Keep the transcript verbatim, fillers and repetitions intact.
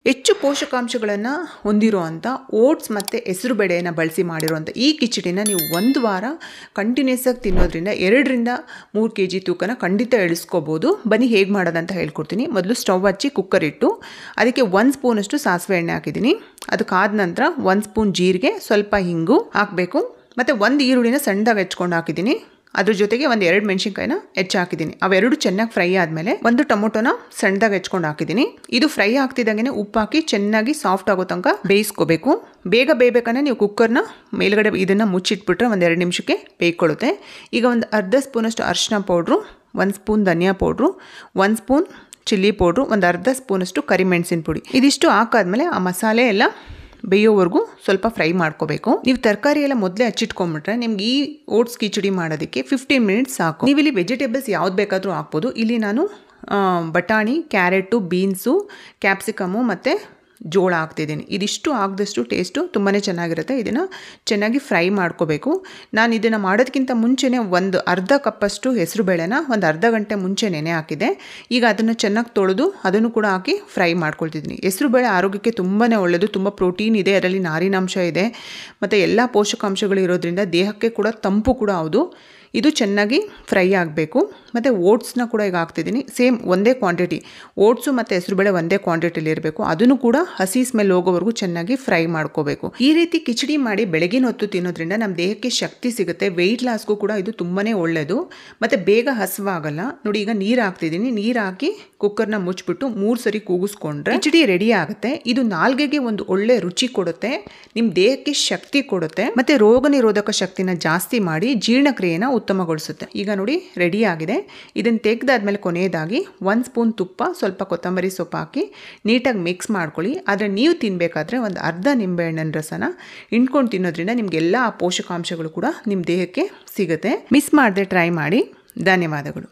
ಹೆಚ್ಚು ಪೋಷಕಾಂಶಗಳನ್ನು ಹೊಂದಿರುವಂಥ ಓಟ್ಸ್ ಮತ್ತು ಹೆಸರುಬೇಳೆಯನ್ನು ಬಳಸಿ ಮಾಡಿರುವಂಥ ಈ ಕಿಚಡಿನ ನೀವು ಒಂದು ವಾರ ಕಂಟಿನ್ಯೂಸ್ ಆಗಿ ತಿನ್ನೋದ್ರಿಂದ ಎರಡರಿಂದ ಮೂರು ಕೆ ಜಿ ತೂಕನ ಖಂಡಿತ ಇಳಿಸ್ಕೋಬೋದು. ಬನ್ನಿ ಹೇಗೆ ಮಾಡೋದಂತ ಹೇಳ್ಕೊಡ್ತೀನಿ. ಮೊದಲು ಸ್ಟವ್ ಹಚ್ಚಿ ಕುಕ್ಕರ್ ಇಟ್ಟು ಅದಕ್ಕೆ ಒಂದು ಸ್ಪೂನಷ್ಟು ಸಾಸಿವೆ ಎಣ್ಣೆ ಹಾಕಿದ್ದೀನಿ. ಅದಕ್ಕಾದ ನಂತರ ಒಂದು ಸ್ಪೂನ್ ಜೀರಿಗೆ, ಸ್ವಲ್ಪ ಹಿಂಗು ಹಾಕಬೇಕು. ಮತ್ತು ಒಂದು ಈರುಳ್ಳಿನ ಸಣ್ಣದಾಗಿ ಹೆಚ್ಕೊಂಡು ಹಾಕಿದ್ದೀನಿ. ಅದ್ರ ಜೊತೆಗೆ ಒಂದು ಎರಡು ಮೆಣಸಿನ್ಕಾಯಿನ ಹೆಚ್ಚು ಹಾಕಿದ್ದೀನಿ. ಅವೆರಡು ಚೆನ್ನಾಗಿ ಫ್ರೈ ಆದಮೇಲೆ ಒಂದು ಟೊಮೊಟೊನ ಸಣ್ಣದಾಗಿ ಹೆಚ್ಕೊಂಡು ಹಾಕಿದ್ದೀನಿ. ಇದು ಫ್ರೈ ಆಗ್ತಿದ್ದಂಗೆ ಉಪ್ಪು ಹಾಕಿ ಚೆನ್ನಾಗಿ ಸಾಫ್ಟ್ ಆಗೋ ತನಕ ಬೇಯಿಸ್ಕೋಬೇಕು. ಬೇಗ ಬೇಯಬೇಕಂದ್ರೆ ನೀವು ಕುಕ್ಕರ್ನ ಮೇಲ್ಗಡೆ ಇದನ್ನು ಮುಚ್ಚಿಟ್ಬಿಟ್ರೆ ಒಂದು ಎರಡು ನಿಮಿಷಕ್ಕೆ ಬೇಯ್ಕೊಳ್ಳುತ್ತೆ. ಈಗ ಒಂದು ಅರ್ಧ ಸ್ಪೂನಷ್ಟು ಅರಿಶಿನ ಪೌಡ್ರು, ಒಂದು ಸ್ಪೂನ್ ಧನಿಯಾ ಪೌಡ್ರು, ಒಂದು ಸ್ಪೂನ್ ಚಿಲ್ಲಿ ಪೌಡ್ರು, ಒಂದು ಅರ್ಧ ಸ್ಪೂನಷ್ಟು ಕರಿಮೆಣಸಿನ ಪುಡಿ. ಇದಿಷ್ಟು ಹಾಕಾದ್ಮೇಲೆ ಆ ಮಸಾಲೆ ಎಲ್ಲ ಬೇಯೋವರೆಗೂ ಸ್ವಲ್ಪ ಫ್ರೈ ಮಾಡ್ಕೋಬೇಕು. ನೀವು ತರಕಾರಿ ಎಲ್ಲ ಮೊದಲೇ ಹಚ್ಚಿಟ್ಕೊಂಡ್ಬಿಟ್ರೆ ನಿಮ್ಗೆ ಈ ಓಟ್ಸ್ ಕಿಚಡಿ ಮಾಡೋದಕ್ಕೆ ಫಿಫ್ಟೀನ್ ಮಿನಿಟ್ಸ್ ಸಾಕು. ನೀವು ಇಲ್ಲಿ ವೆಜಿಟೇಬಲ್ಸ್ ಯಾವ್ದು ಬೇಕಾದರೂ ಹಾಕ್ಬೋದು. ಇಲ್ಲಿ ನಾನು ಬಟಾಣಿ, ಕ್ಯಾರೆಟು, ಬೀನ್ಸು, ಕ್ಯಾಪ್ಸಿಕಮು ಮತ್ತು ಜೋಳ ಹಾಕ್ತಿದ್ದೀನಿ. ಇದಿಷ್ಟು ಹಾಕಿದಷ್ಟು ಟೇಸ್ಟು ತುಂಬಾ ಚೆನ್ನಾಗಿರುತ್ತೆ. ಇದನ್ನು ಚೆನ್ನಾಗಿ ಫ್ರೈ ಮಾಡ್ಕೋಬೇಕು. ನಾನು ಇದನ್ನು ಮಾಡೋದಕ್ಕಿಂತ ಮುಂಚೆನೇ ಒಂದು ಅರ್ಧ ಕಪ್ಪಷ್ಟು ಹೆಸರು ಬೇಳೆನ ಒಂದು ಅರ್ಧ ಗಂಟೆ ಮುಂಚೆ ನೆನೆ ಹಾಕಿದೆ. ಈಗ ಅದನ್ನು ಚೆನ್ನಾಗಿ ತೊಳೆದು ಅದನ್ನು ಕೂಡ ಹಾಕಿ ಫ್ರೈ ಮಾಡ್ಕೊಳ್ತಿದ್ದೀನಿ. ಹೆಸರು ಬೇಳೆ ಆರೋಗ್ಯಕ್ಕೆ ತುಂಬಾ ಒಳ್ಳೆಯದು. ತುಂಬ ಪ್ರೋಟೀನ್ ಇದೆ, ಅದರಲ್ಲಿ ನಾರಿನಾಂಶ ಇದೆ ಮತ್ತು ಎಲ್ಲ ಪೋಷಕಾಂಶಗಳು ಇರೋದ್ರಿಂದ ದೇಹಕ್ಕೆ ಕೂಡ ತಂಪು ಕೂಡ ಹೌದು. ಇದು ಚೆನ್ನಾಗಿ ಫ್ರೈ ಆಗಬೇಕು. ಮತ್ತು ಓಟ್ಸ್ನ ಕೂಡ ಈಗ ಹಾಕ್ತಿದ್ದೀನಿ. ಸೇಮ್ ಒಂದೇ ಕ್ವಾಂಟಿಟಿ ಓಟ್ಸು ಮತ್ತು ಹೆಸರುಬೇಳೆ ಒಂದೇ ಕ್ವಾಂಟಿಟಿಲಿ ಇರಬೇಕು. ಅದನ್ನು ಕೂಡ ಹಸಿ ಸ್ಮೆಲ್ ಹೋಗೋವರೆಗೂ ಚೆನ್ನಾಗಿ ಫ್ರೈ ಮಾಡ್ಕೋಬೇಕು. ಈ ರೀತಿ ಕಿಚಡಿ ಮಾಡಿ ಬೆಳಗಿನ ಹೊತ್ತು ತಿನ್ನೋದ್ರಿಂದ ನಮ್ಮ ದೇಹಕ್ಕೆ ಶಕ್ತಿ ಸಿಗುತ್ತೆ. ವೆಯ್ಟ್ ಲಾಸ್ಗೂ ಕೂಡ ಇದು ತುಂಬಾ ಒಳ್ಳೆಯದು ಮತ್ತು ಬೇಗ ಹಸಿವಾಗಲ್ಲ. ನೋಡಿ, ಈಗ ನೀರು ಹಾಕ್ತಿದ್ದೀನಿ. ನೀರು ಹಾಕಿ ಕುಕ್ಕರ್ನ ಮುಚ್ಚಿಬಿಟ್ಟು ಮೂರು ಸರಿ ಕೂಗಿಸ್ಕೊಂಡ್ರೆ ಕಿಚಡಿ ರೆಡಿ ಆಗುತ್ತೆ. ಇದು ನಾಲ್ಗೆಗೆ ಒಂದು ಒಳ್ಳೆ ರುಚಿ ಕೊಡುತ್ತೆ, ನಿಮ್ಮ ದೇಹಕ್ಕೆ ಶಕ್ತಿ ಕೊಡುತ್ತೆ ಮತ್ತು ರೋಗ ನಿರೋಧಕ ಶಕ್ತಿನ ಜಾಸ್ತಿ ಮಾಡಿ ಜೀರ್ಣಕ್ರಿಯೆನ ಉತ್ತಮಗೊಳಿಸುತ್ತೆ. ಈಗ ನೋಡಿ ರೆಡಿ ಆಗಿದೆ. ಇದನ್ನು ತೆಗೆದಾದ್ಮೇಲೆ ಕೊನೆಯದಾಗಿ ಒಂದು ಸ್ಪೂನ್ ತುಪ್ಪ, ಸ್ವಲ್ಪ ಕೊತ್ತಂಬರಿ ಸೊಪ್ಪು ಹಾಕಿ ನೀಟಾಗಿ ಮಿಕ್ಸ್ ಮಾಡ್ಕೊಳ್ಳಿ. ಆದರೆ ನೀವು ತಿನ್ನಬೇಕಾದ್ರೆ ಒಂದು ಅರ್ಧ ನಿಂಬೆಹಣ್ಣಿನ ರಸನ ಹಿಂಡ್ಕೊಂಡು ತಿನ್ನೋದ್ರಿಂದ ನಿಮಗೆಲ್ಲ ಆ ಪೋಷಕಾಂಶಗಳು ಕೂಡ ನಿಮ್ಮ ದೇಹಕ್ಕೆ ಸಿಗುತ್ತೆ. ಮಿಸ್ ಮಾಡದೆ ಟ್ರೈ ಮಾಡಿ. ಧನ್ಯವಾದಗಳು.